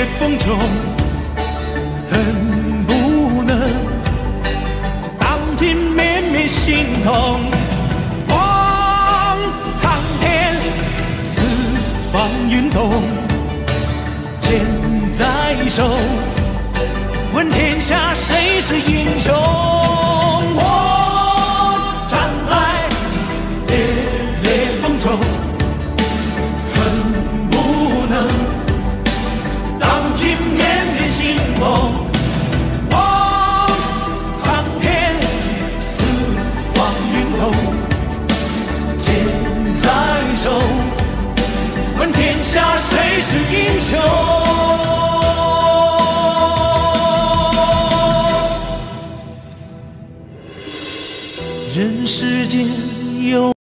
烈风中，恨不能荡尽绵绵心痛。望苍天，四方云动，剑在手，问天下谁是英雄？我站在烈烈风中，恨不能荡尽绵绵心痛。望苍天，四方云动，剑在手，问天下谁是英雄？